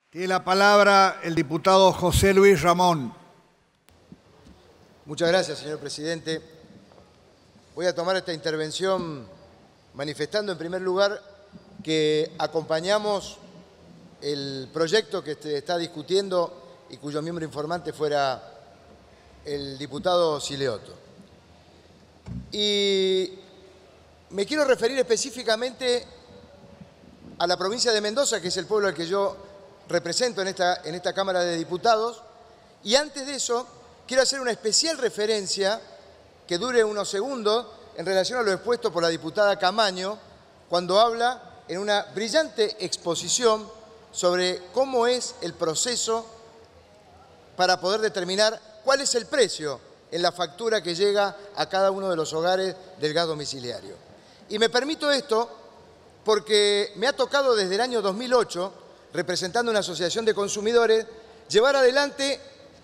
Tiene la palabra el diputado José Luis Ramón. Muchas gracias, señor presidente. Voy a tomar esta intervención manifestando en primer lugar que acompañamos el proyecto que se está discutiendo y cuyo miembro informante fuera el diputado Sileotto. Y me quiero referir específicamente a la provincia de Mendoza, que es el pueblo al que yo represento en esta Cámara de Diputados, y antes de eso quiero hacer una especial referencia que dure unos segundos en relación a lo expuesto por la diputada Camaño cuando habla en una brillante exposición sobre cómo es el proceso para poder determinar cuál es el precio en la factura que llega a cada uno de los hogares del gas domiciliario. Y me permito esto porque me ha tocado desde el año 2008, representando una asociación de consumidores, llevar adelante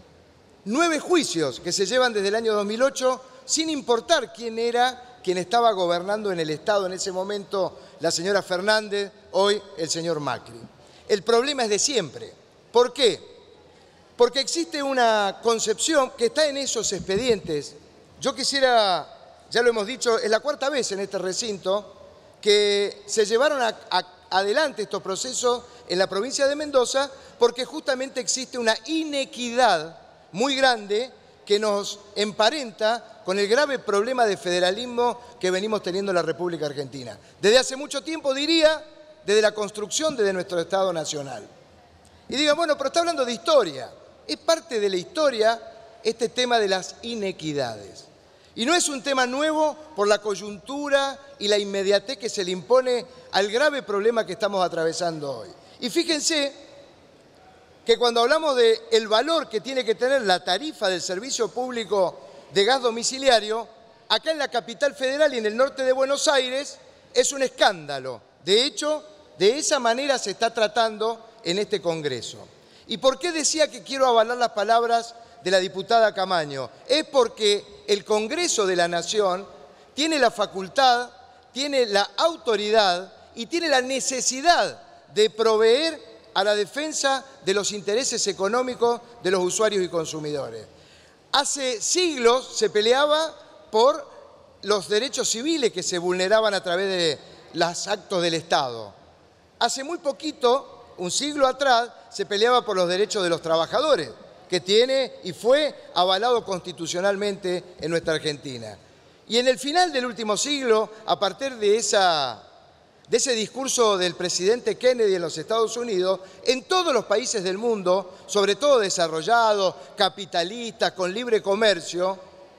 9 juicios que se llevan desde el año 2008, sin importar quién era quien estaba gobernando en el Estado en ese momento, la señora Fernández, hoy el señor Macri. El problema es de siempre. ¿Por qué? Porque existe una concepción que está en esos expedientes. Yo quisiera, ya lo hemos dicho, es la 4ª vez en este recinto que se llevaron adelante estos procesos en la provincia de Mendoza porque justamente existe una inequidad muy grande que nos emparenta con el grave problema de federalismo que venimos teniendo en la República Argentina. Desde hace mucho tiempo, diría, desde la construcción de nuestro Estado Nacional. Y digan, bueno, pero está hablando de historia. Es parte de la historia este tema de las inequidades. Y no es un tema nuevo por la coyuntura y la inmediatez que se le impone al grave problema que estamos atravesando hoy. Y fíjense que cuando hablamos del valor que tiene que tener la tarifa del servicio público de gas domiciliario, acá en la capital federal y en el norte de Buenos Aires es un escándalo. De hecho, de esa manera se está tratando en este Congreso. ¿Y por qué decía que quiero avalar las palabras de la diputada Camaño? Es porque el Congreso de la Nación tiene la facultad, tiene la autoridad y tiene la necesidad de proveer a la defensa de los intereses económicos de los usuarios y consumidores. Hace siglos se peleaba por los derechos civiles que se vulneraban a través de los actos del Estado. Hace muy poquito, un siglo atrás, se peleaba por los derechos de los trabajadores, que tiene y fue avalado constitucionalmente en nuestra Argentina. Y en el final del último siglo, a partir de ese discurso del presidente Kennedy en los Estados Unidos, en todos los países del mundo, sobre todo desarrollados, capitalistas, con libre comercio,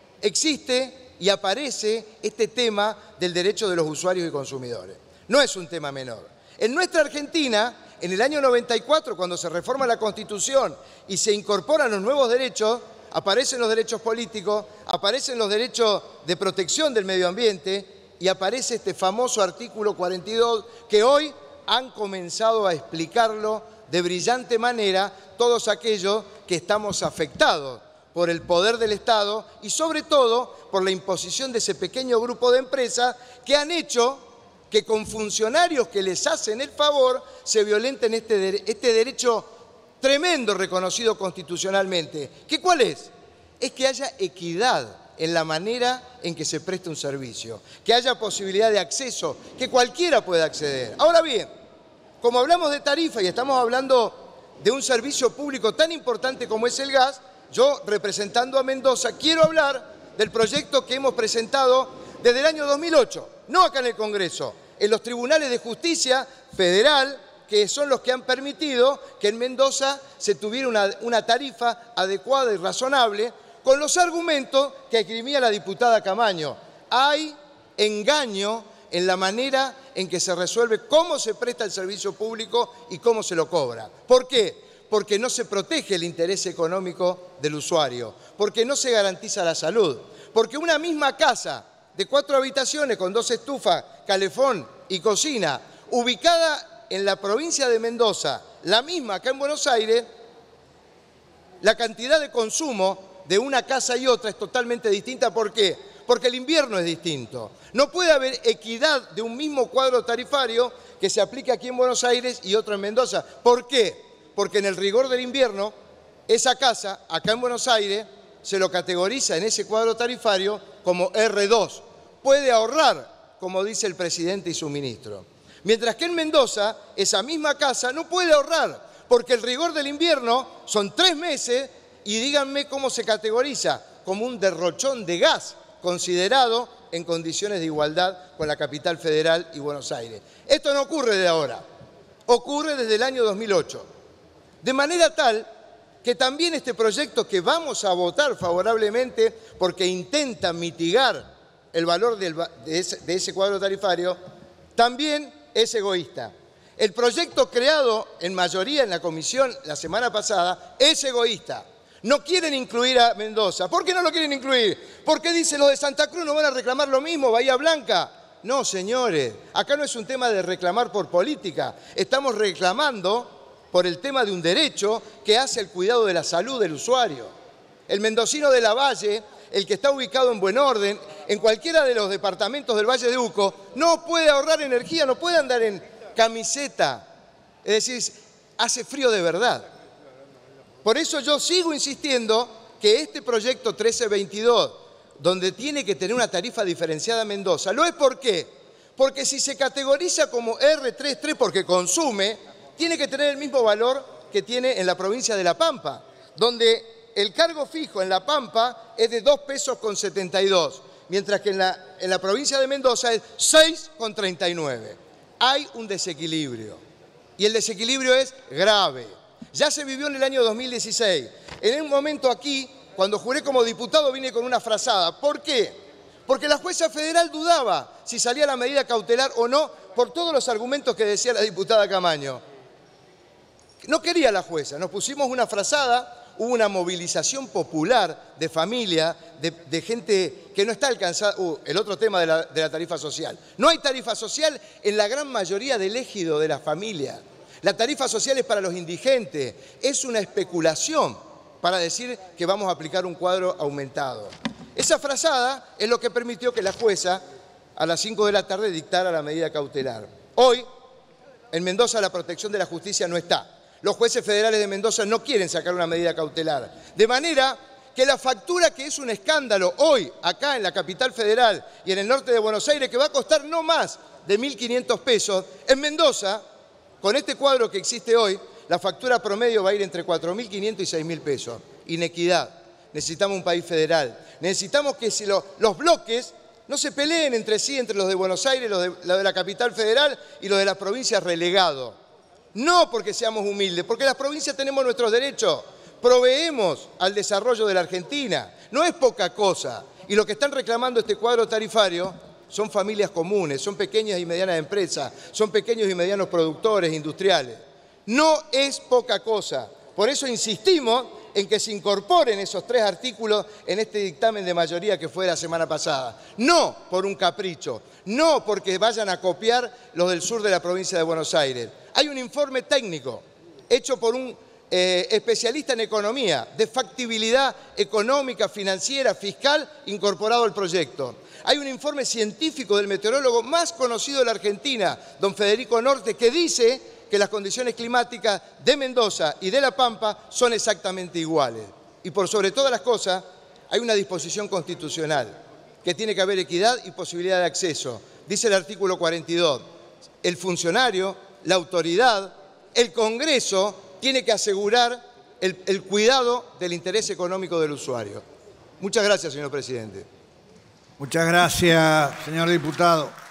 existe y aparece este tema del derecho de los usuarios y consumidores. No es un tema menor. En nuestra Argentina, en el año 94, cuando se reforma la Constitución y se incorporan los nuevos derechos, aparecen los derechos políticos, aparecen los derechos de protección del medio ambiente y aparece este famoso artículo 42 que hoy han comenzado a explicarlo de brillante manera todos aquellos que estamos afectados por el poder del Estado y sobre todo por la imposición de ese pequeño grupo de empresas que han hecho que con funcionarios que les hacen el favor se violenten este derecho tremendo reconocido constitucionalmente. ¿Qué cuál es? Es que haya equidad en la manera en que se presta un servicio, que haya posibilidad de acceso, que cualquiera pueda acceder. Ahora bien, como hablamos de tarifa y estamos hablando de un servicio público tan importante como es el gas, yo, representando a Mendoza, quiero hablar del proyecto que hemos presentado desde el año 2008, no acá en el Congreso, en los tribunales de justicia federal, que son los que han permitido que en Mendoza se tuviera una tarifa adecuada y razonable, con los argumentos que esgrimía la diputada Camaño. Hay engaño en la manera en que se resuelve cómo se presta el servicio público y cómo se lo cobra. ¿Por qué? Porque no se protege el interés económico del usuario, porque no se garantiza la salud, porque una misma casa de 4 habitaciones con 2 estufas, calefón y cocina, ubicada en la provincia de Mendoza, la misma acá en Buenos Aires, la cantidad de consumo de una casa y otra es totalmente distinta. ¿Por qué? Porque el invierno es distinto. No puede haber equidad de un mismo cuadro tarifario que se aplique aquí en Buenos Aires y otro en Mendoza. ¿Por qué? porque en el rigor del invierno, esa casa, acá en Buenos Aires, se lo categoriza en ese cuadro tarifario como R2. Puede ahorrar, como dice el presidente y su ministro. Mientras que en Mendoza, esa misma casa no puede ahorrar, porque el rigor del invierno son 3 meses y díganme cómo se categoriza, como un derrochón de gas, considerado en condiciones de igualdad con la capital federal y Buenos Aires. Esto no ocurre de ahora, ocurre desde el año 2008. De manera tal que también este proyecto que vamos a votar favorablemente porque intenta mitigar el valor de ese cuadro tarifario, también es egoísta. El proyecto creado en mayoría en la comisión la semana pasada es egoísta. No quieren incluir a Mendoza. ¿Por qué no lo quieren incluir? Porque dicen los de Santa Cruz no van a reclamar lo mismo, Bahía Blanca. No, señores, acá no es un tema de reclamar por política. Estamos reclamando por el tema de un derecho que hace el cuidado de la salud del usuario. El mendocino de la Valle, el que está ubicado en Buen Orden, en cualquiera de los departamentos del Valle de Uco, no puede ahorrar energía, no puede andar en camiseta. Es decir, hace frío de verdad. Por eso yo sigo insistiendo que este proyecto 1322, donde tiene que tener una tarifa diferenciada en Mendoza, ¿lo es por qué? Porque si se categoriza como R33 porque consume, tiene que tener el mismo valor que tiene en la provincia de La Pampa, donde el cargo fijo en La Pampa es de 2,72 pesos, mientras que en la provincia de Mendoza es 6,39. Hay un desequilibrio, y el desequilibrio es grave. Ya se vivió en el año 2016. En un momento aquí, cuando juré como diputado, vine con una frazada. ¿Por qué? Porque la jueza federal dudaba si salía la medida cautelar o no, por todos los argumentos que decía la diputada Camaño. No quería la jueza, nos pusimos una frazada, hubo una movilización popular de familia, de gente que no está alcanzada. El otro tema de la tarifa social. No hay tarifa social en la gran mayoría del ejido de la familia. La tarifa social es para los indigentes, es una especulación para decir que vamos a aplicar un cuadro aumentado. Esa frazada es lo que permitió que la jueza a las 5 de la tarde dictara la medida cautelar. Hoy, en Mendoza, la protección de la justicia no está. Los jueces federales de Mendoza no quieren sacar una medida cautelar. De manera que la factura, que es un escándalo hoy, acá en la capital federal y en el norte de Buenos Aires, que va a costar no más de 1.500 pesos, en Mendoza, con este cuadro que existe hoy, la factura promedio va a ir entre 4.500 y 6.000 pesos. Inequidad. Necesitamos un país federal. Necesitamos que los bloques no se peleen entre sí, entre los de Buenos Aires, los de la capital federal y los de las provincias relegados. No porque seamos humildes, porque las provincias tenemos nuestros derechos. Proveemos al desarrollo de la Argentina. No es poca cosa. Y lo que están reclamando este cuadro tarifario son familias comunes, son pequeñas y medianas empresas, son pequeños y medianos productores industriales. No es poca cosa. Por eso insistimos en que se incorporen esos 3 artículos en este dictamen de mayoría que fue la semana pasada. No por un capricho, no porque vayan a copiar los del sur de la provincia de Buenos Aires. Hay un informe técnico hecho por un especialista en economía, de factibilidad económica, financiera, fiscal, incorporado al proyecto. Hay un informe científico del meteorólogo más conocido de la Argentina, don Federico Norte, que dice que las condiciones climáticas de Mendoza y de La Pampa son exactamente iguales. Y por sobre todas las cosas, hay una disposición constitucional, que tiene que haber equidad y posibilidad de acceso. Dice el artículo 42, el funcionario, la autoridad, el Congreso, tiene que asegurar el cuidado del interés económico del usuario. Muchas gracias, señor presidente. Muchas gracias, señor diputado.